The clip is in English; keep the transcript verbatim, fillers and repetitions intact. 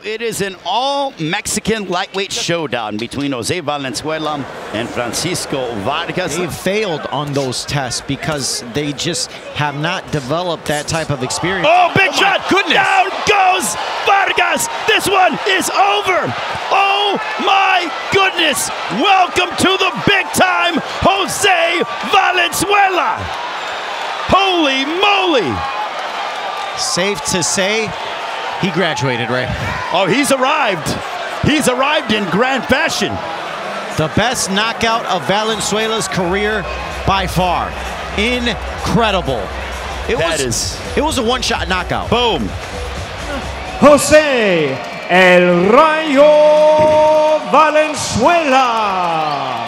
It is an all-Mexican lightweight showdown between José Valenzuela and Francisco Vargas. They failed on those tests because they just have not developed that type of experience. Oh, big oh shot! Goodness! Down goes Vargas! This one is over! Oh my goodness! Welcome to the big time, José Valenzuela! Holy moly! Safe to say, he graduated, Ray. Oh, he's arrived. He's arrived in grand fashion. The best knockout of Valenzuela's career by far. Incredible. It that was, is. It was a one-shot knockout. Boom. José El Rayo Valenzuela.